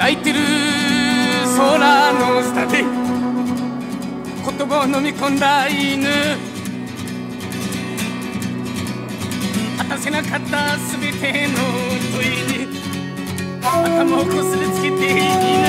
開いてる空の下で言葉を飲み込んだ犬、果たせなかった全ての問いに頭をこすりつけて犬、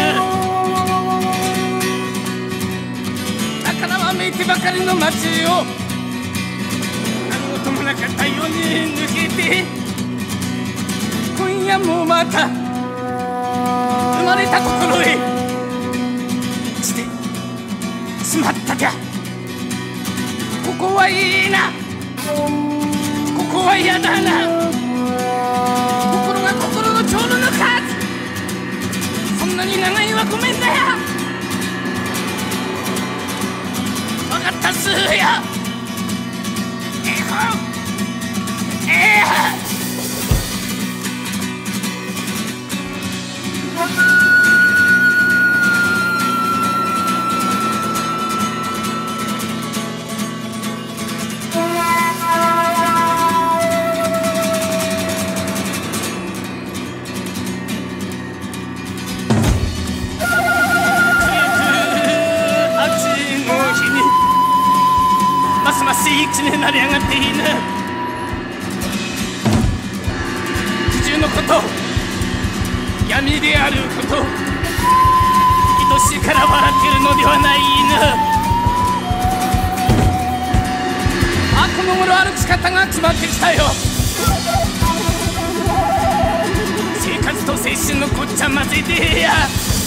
だからわめいてばかりの街を何事もなかったように抜けて、今夜もまた生まれたところへしてしまったきゃ。ここはいいな、ここは嫌だな、心が心のちょうどの数、そんなに長いはごめんだよ。分かったっすよ。ますますいい口になりやがっていいな。苦渋のこと、闇であること、愛しいから笑っているのではないな。あ、この頃歩き方が決まってきたよ。生活と青春のごっちゃ混ぜでや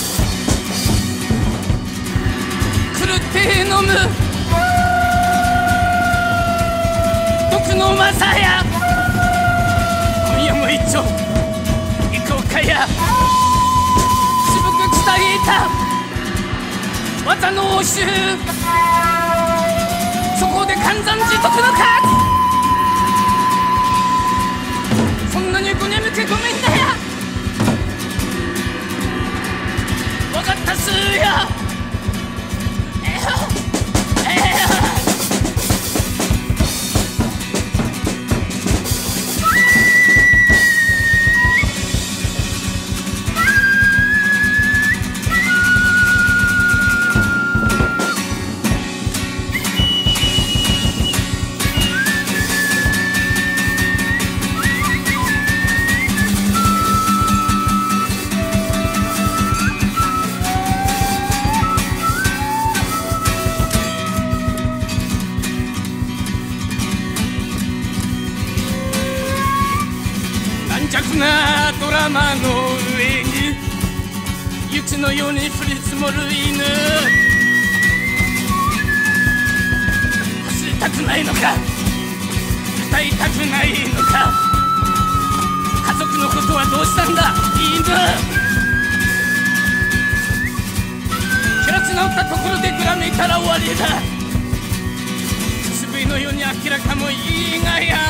狂って飲む毒のまさや、今夜も一丁行こうかや。渋く伝えた技の応酬、そこで換算自得のか。そんなにごねむけごめんだや。分かったっすよ。弱なドラマの上に雪のように降り積もる犬、走りたくないのか、歌いたくないのか、家族のことはどうしたんだ犬。開き直ったところでぐらめいたら終わりだ。渋いのように明らかもいいがや、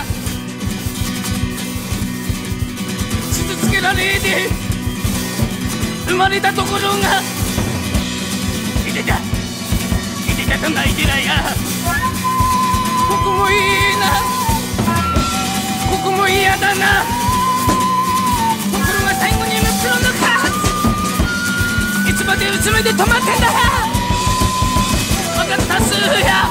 傷つけられで生まれたところがいてたと泣いてらや。ここもいいな、ここも嫌だな、心が最後に向くのか。いつまでうつめで止まってんだ。分かったっすや。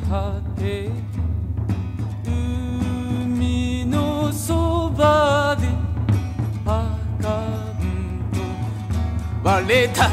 果て海のそばでパカンと割れた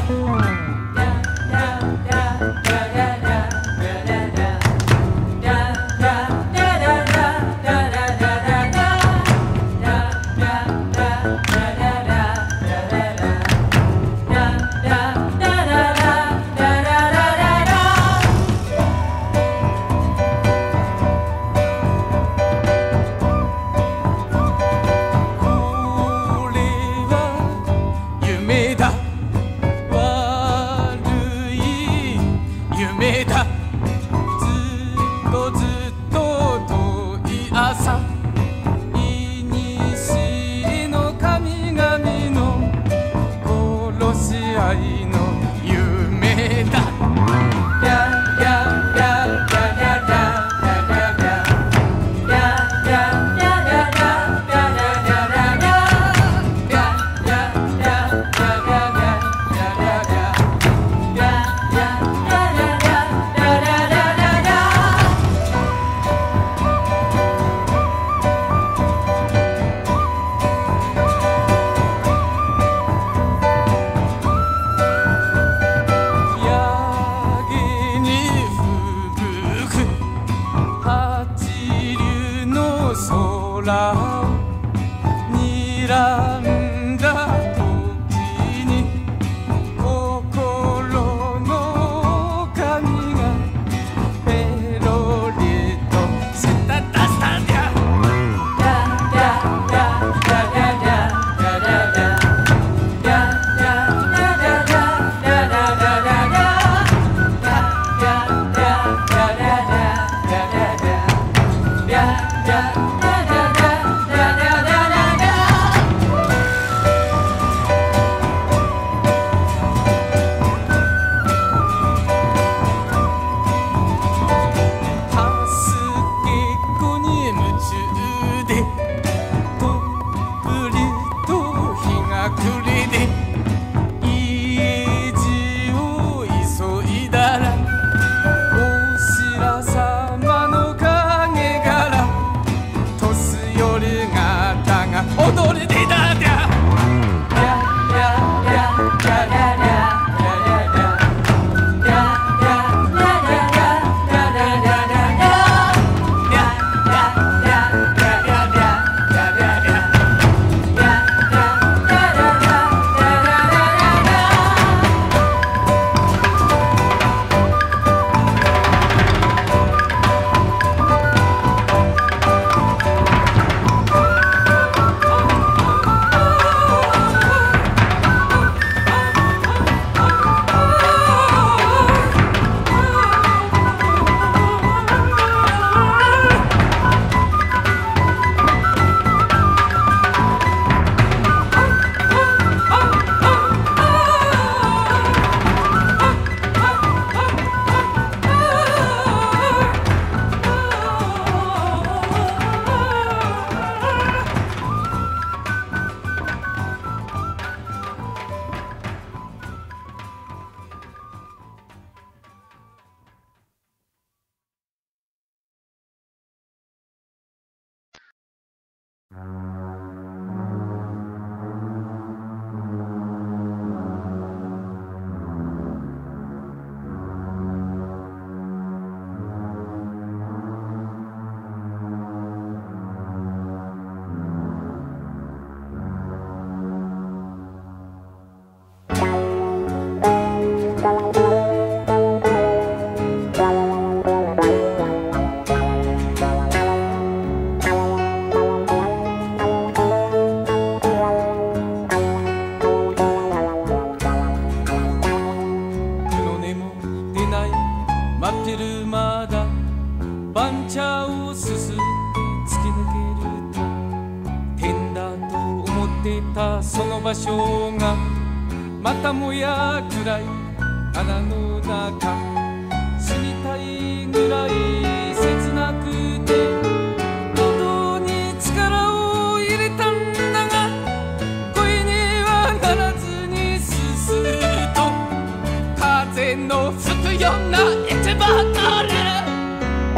その場所がまたもや暗い穴の中死にたいぐらい切なくて喉に力を入れたんだが声にはならずにすすと風の吹くようなエチバトル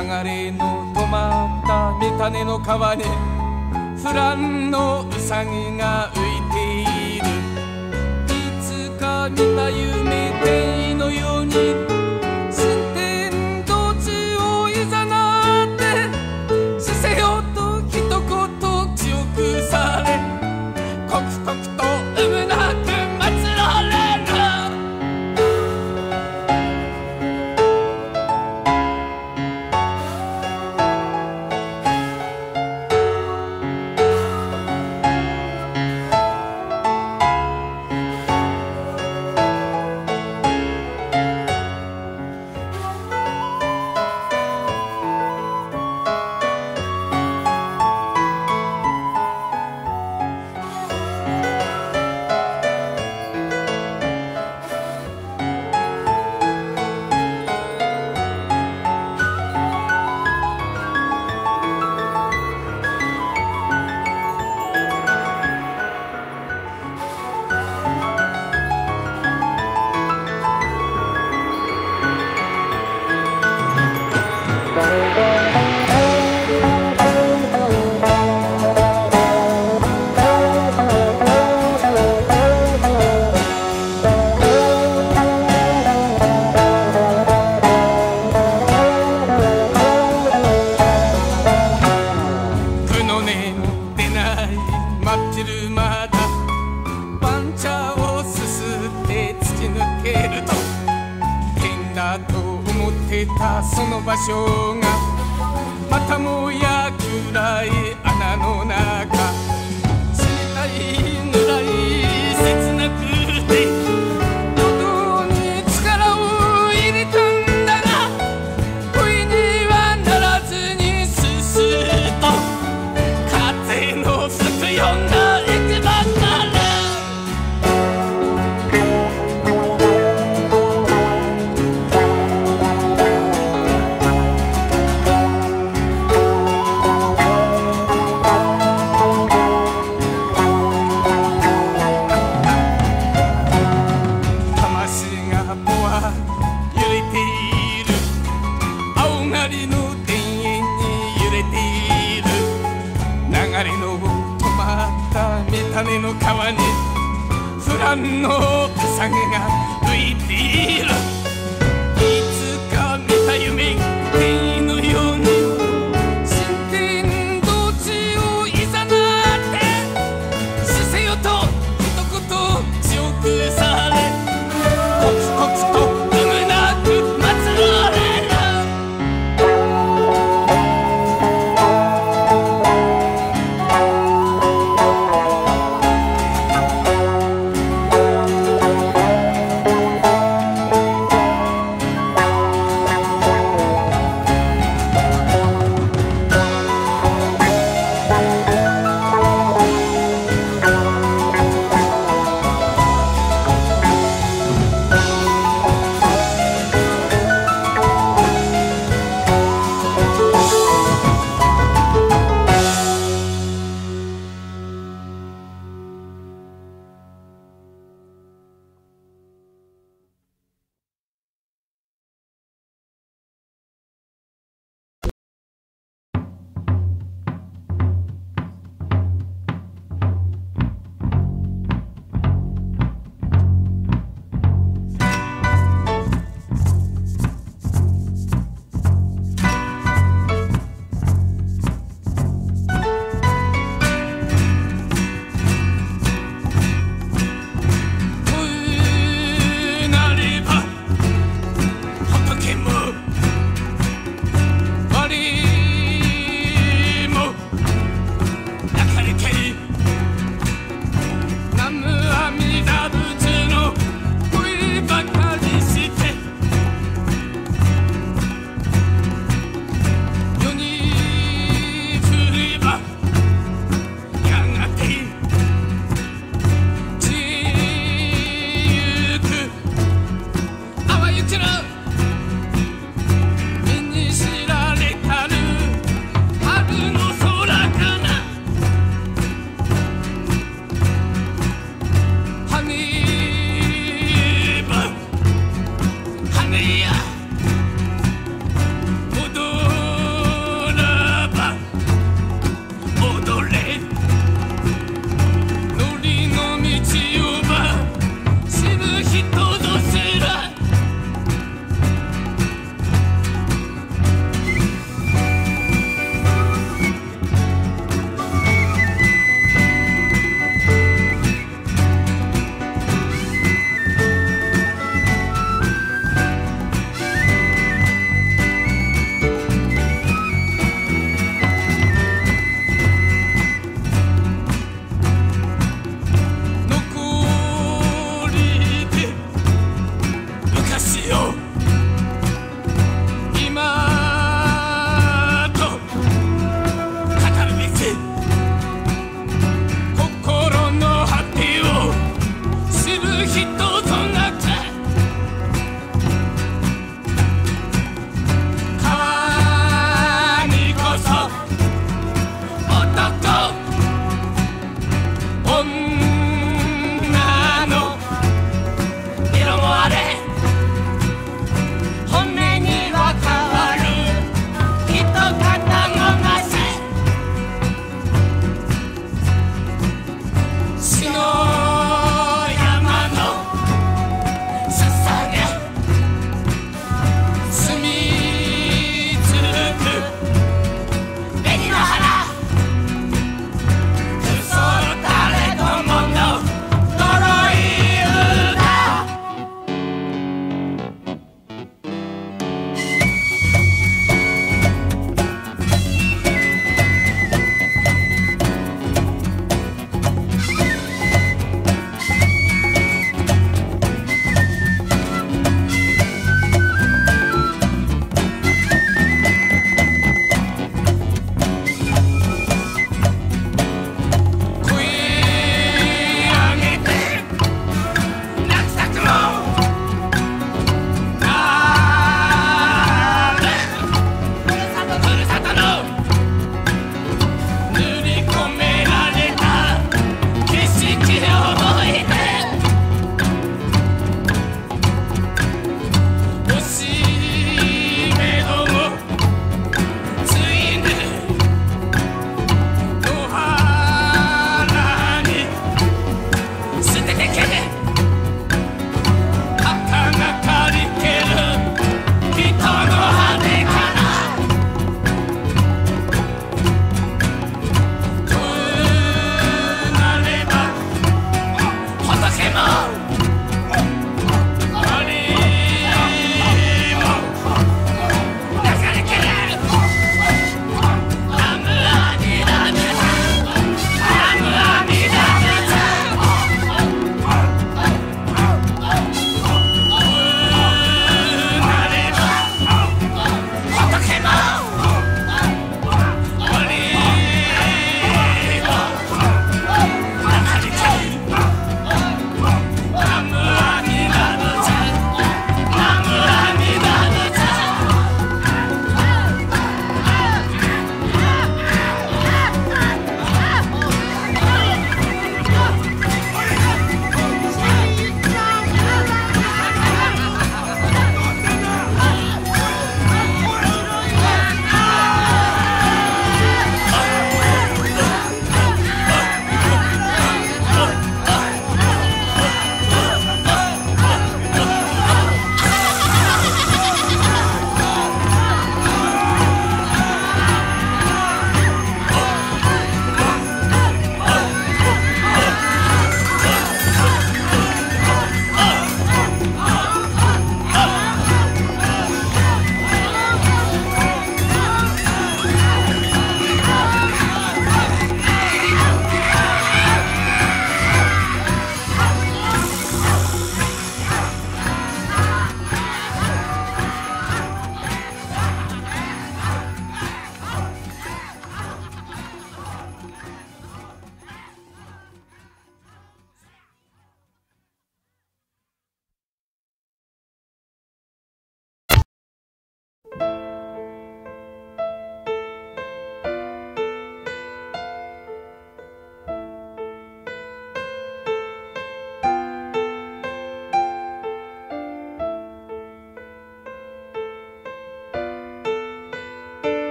れの止まった三種の川にフランのウサギが浮いている。いつか見た夢天意のように新天道地をいざなって死せよと一言記憶され刻々と有無なく祀られる。その場所がまたもや暗い穴の中死にたいぐらい切なくて喉に力を入れたんだが不意にはならずにすすと風の吹くような息ばかり。種の川にフランのウサギが浮いている。いつか見た夢天意のように新天道地をいざなって死せよと一言記憶され刻々と有無なく祀られる。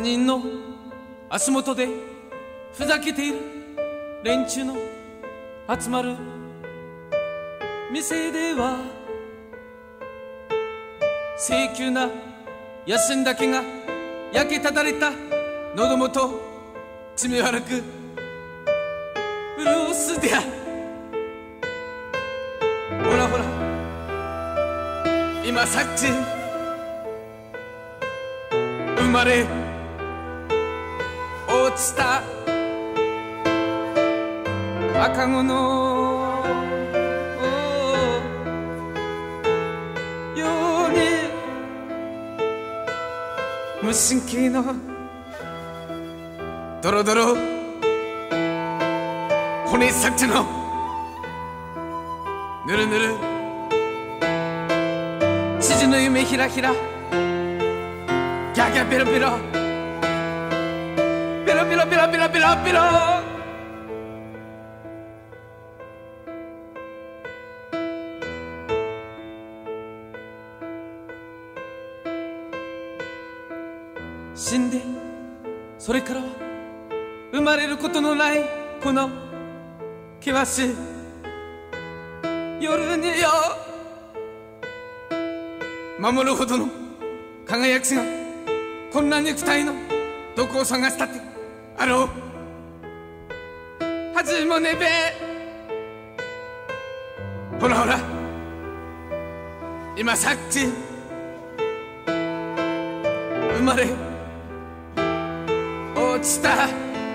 人の足元でふざけている連中の集まる店では清急な野心だけが焼けただれた喉元血み悪くブルースであほらほら今さっち生まれ落ちた赤子のように無神経のドロドロ骨さっちのぬるぬる知事の夢ひらひらギャギャベロベロベロベロベロベロベロベロ死んでそれからは生まれることのないこの険しい夜によ守るほどの輝きがこんな肉体のどこを探したってあろう恥もねべほらほら今さっち生まれ落ちた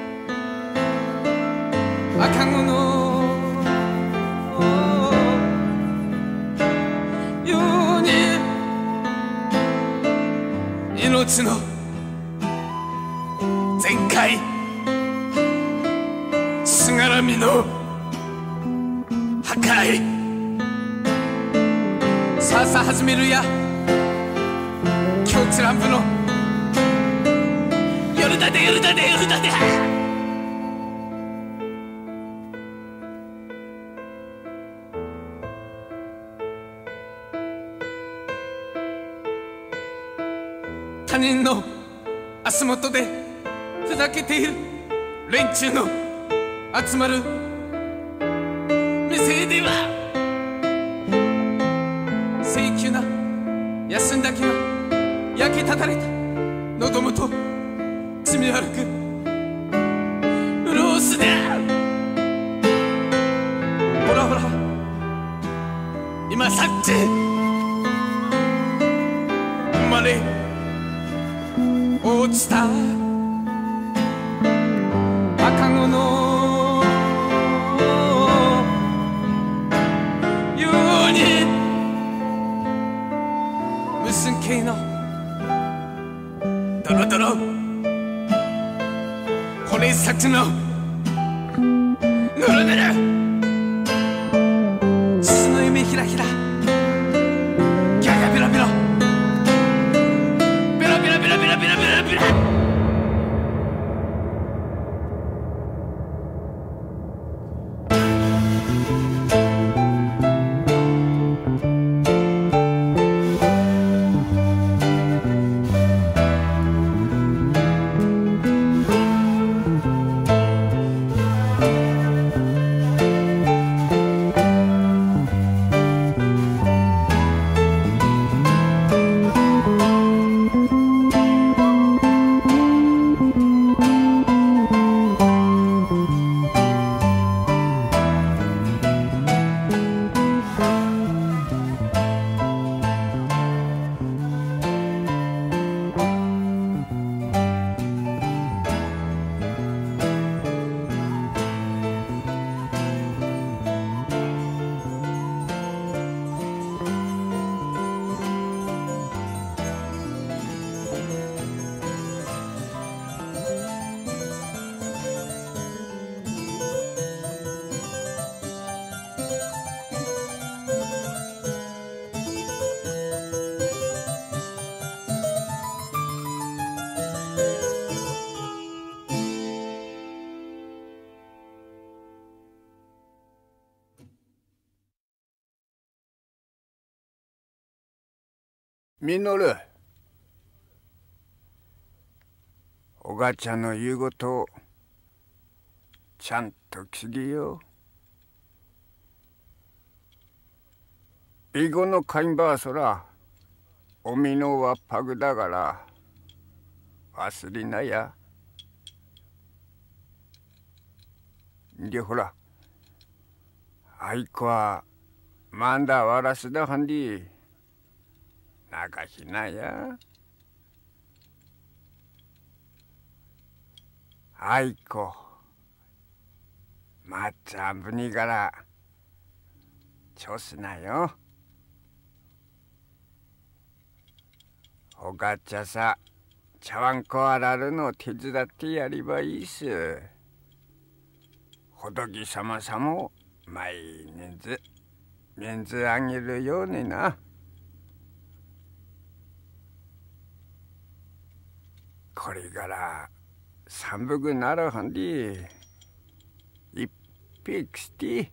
赤子のように命の全開しがらみの破壊さあさあ始めるや今日チランプの夜だで夜だで夜だで他人の足元でふざけている連中の集まる店では清急な休んだ気が焼けただれた喉元血み悪くブルースでほらほら今さっち生まれ落ちた赤子のように無神経のドロドロ骨さちのぬるぬる父の夢ひらひらギャギャベロベロベロベロベロベロベロベロベロミノル、 おがちゃんの言うことをちゃんと聞けよ。英語の会員ばそらおみのはパグだから忘れなや。でほらあいこはまんだわらすだはんでなかしなや。あいこまっちゃんぶにからちょすなよ。おがっちゃさ茶碗こあらるの手伝ってやればいいす。仏様さも毎日水あげるようにな。これから寒くなるはんで一匹して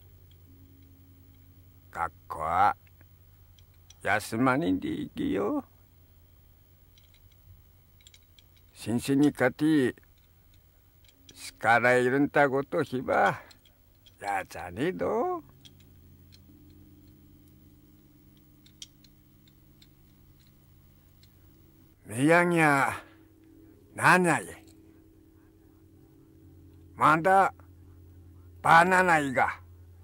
学校は休まにで行きよ。先生にかて叱られるんたことひばやじゃねえど。宮城は何やいまだバナナいが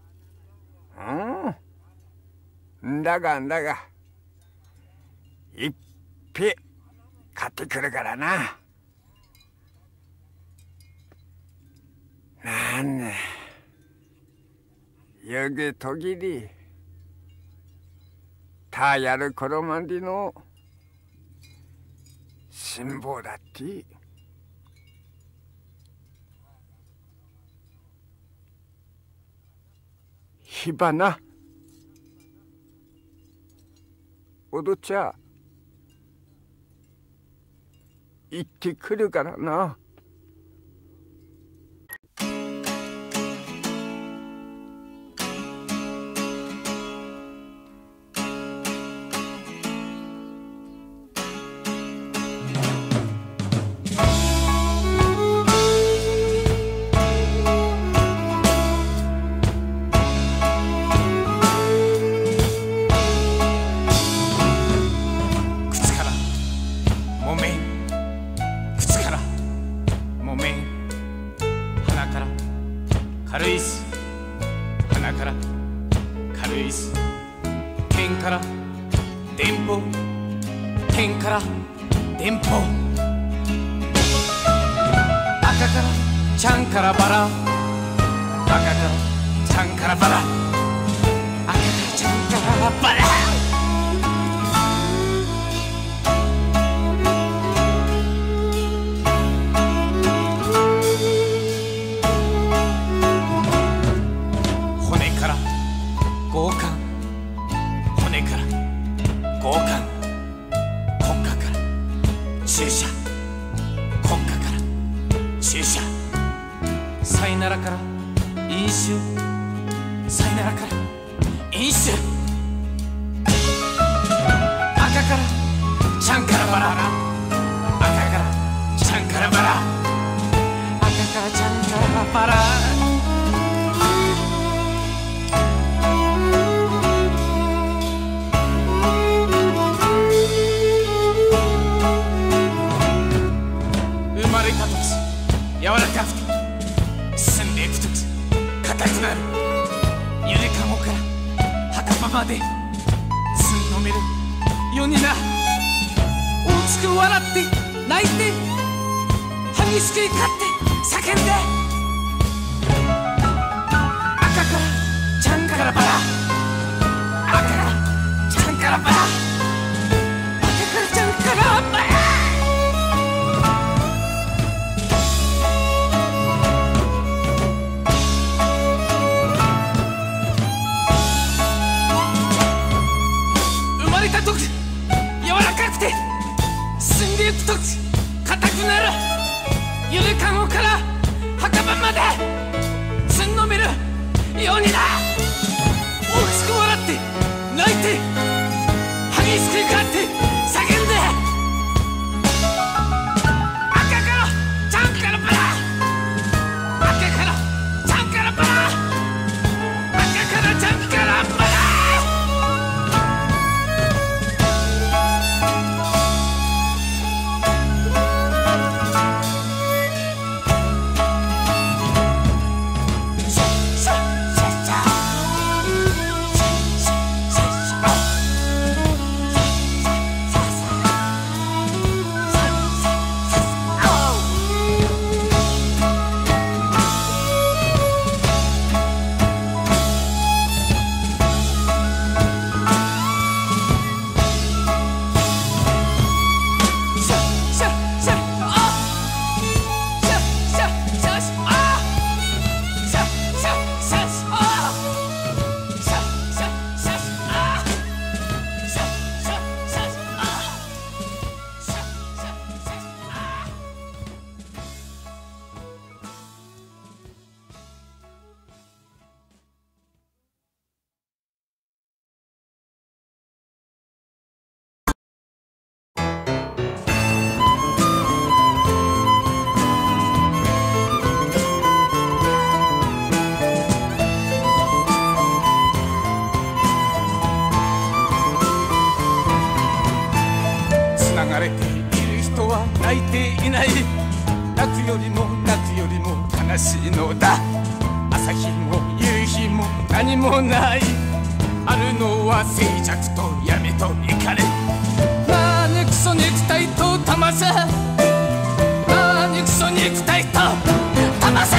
んだがいっぺ買ってくるからな。なんねよぐとぎりたやる頃までの辛抱だって火花踊っちゃ行ってくるからな。 軽いす鼻から軽いす剣から電報剣から電報赤からちゃんからバラ赤からちゃんからバラ赤からちゃんからバラ注射国家から注射さいならから飲酒さいならから飲酒赤からちゃんからバラ赤からちゃんからバラ赤からちゃんからバラ柔らかくて進んでいくとき硬くなるゆりかごから墓場までつんのめるようにな大きく笑って泣いて激しく怒って叫んで赤からちゃんからバラ赤からちゃんからバラ赤からちゃんからバラ柔らかくて進んでいくとき硬くなるゆりかごから墓場までつんのめるようにな大きく笑って泣いて激しく怒って叫んで赤から泣いていない。泣くよりも悲しいのだ。朝日も夕日も何もない。あるのは静寂と闇と怒り。なにクソ肉体と魂、なにクソ肉体と魂。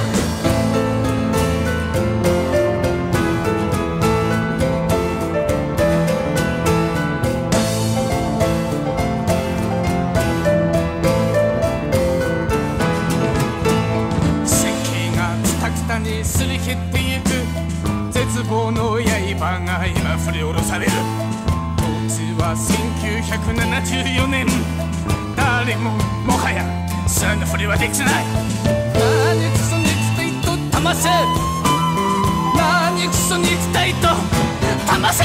すり減ってゆく絶望の刃が今振り下ろされる。当時は1974年。誰ももはや知らぬふりはできない。何クソ肉体と魂、何クソ肉体と魂。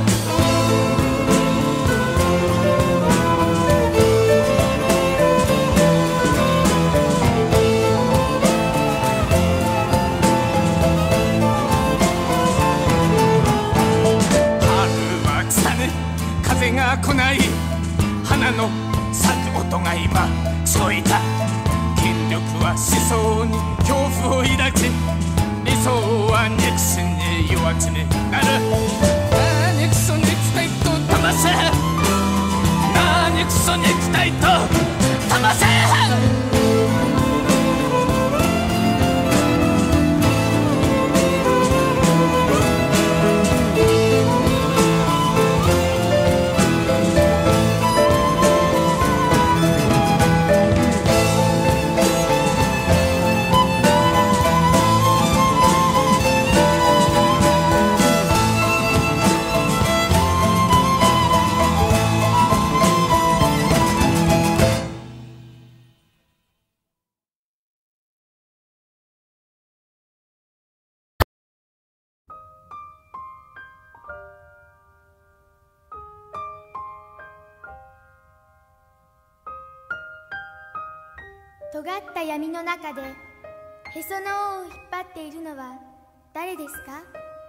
風が来ない。花の咲く音が今聞こえた。権力は思想に恐怖を抱き、理想は肉親に弱気になる。何クソ肉体と魂、何クソ肉体と魂。 尖った闇の中でへその緒を引っ張っているのは誰ですか？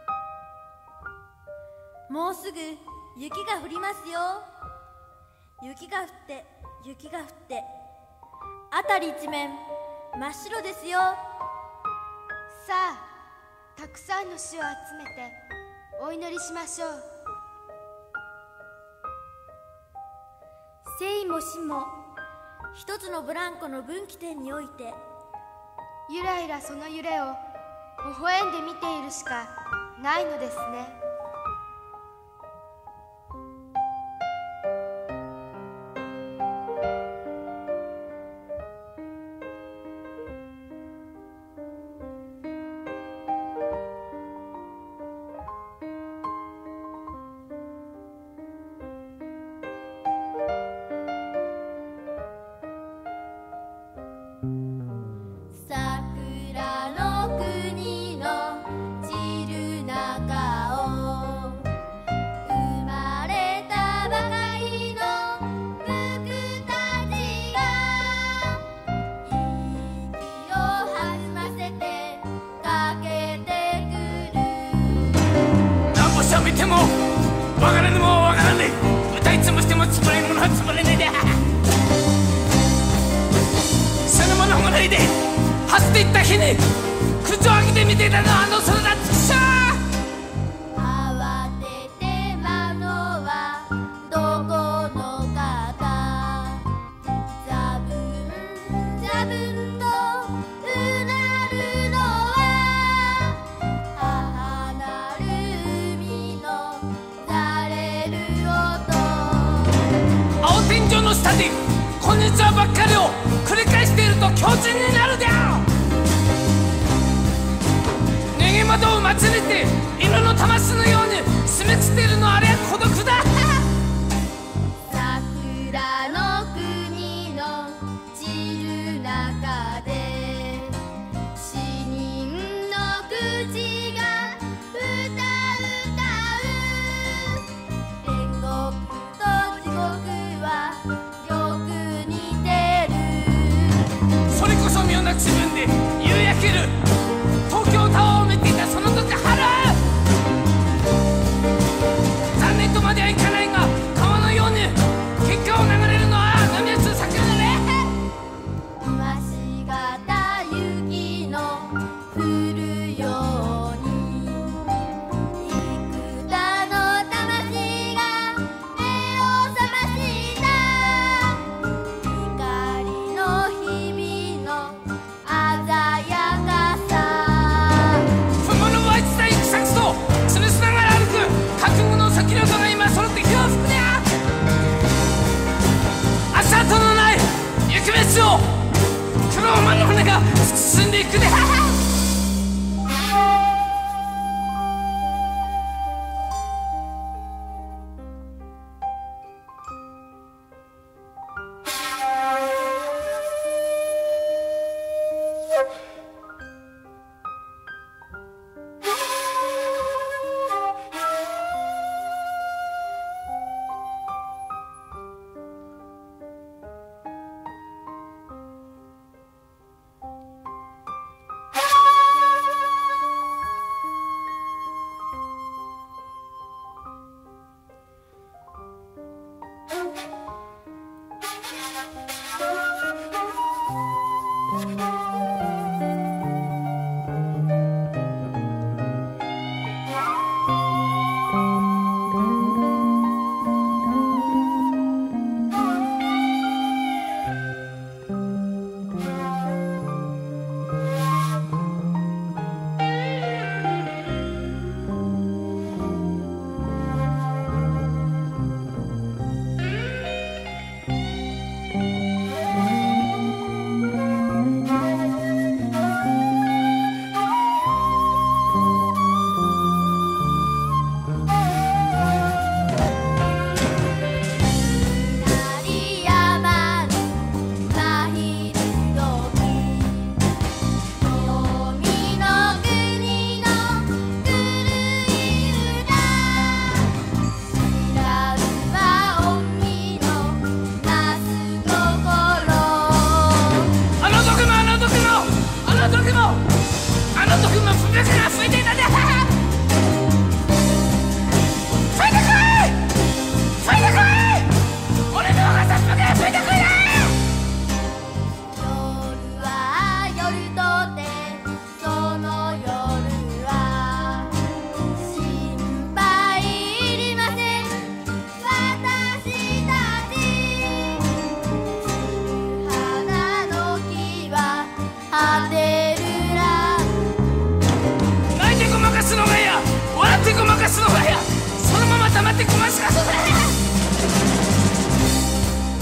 もうすぐ雪が降りますよ。雪が降って雪が降って辺り一面真っ白ですよ。 さあ、たくさんの死を集めてお祈りしましょう。生も死も一つのブランコの分岐点において、 ゆらゆらその揺れを微笑んで見ているしかないのですね。 見てもわからぬもんわからねえ。歌い潰しても潰れぬものは潰れねえだ。そのものがないで走っていった日に口を開けて見ていたのはあの空だ。つくしょう。 慌てて舞うのはどこの方。ザブンザブンとうなるのは母なる海のざれる音。 青天井の下でこんにちはばっかりを繰り返していると強靭になるであろう。逃げ惑う街にて犬の魂のように締め付っているのはあれは孤独だ。 桜の国の散る中で死人の口が歌う天国と地獄はよく似てる。 それこそ妙な自分で夕焼ける東京タワーを見ていたその時春。残念とまではいかないが川のように結果を流れるのは波打つ桜だね。 くで。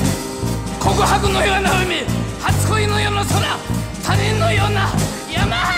告白のような海、初恋のような空、他人のような山。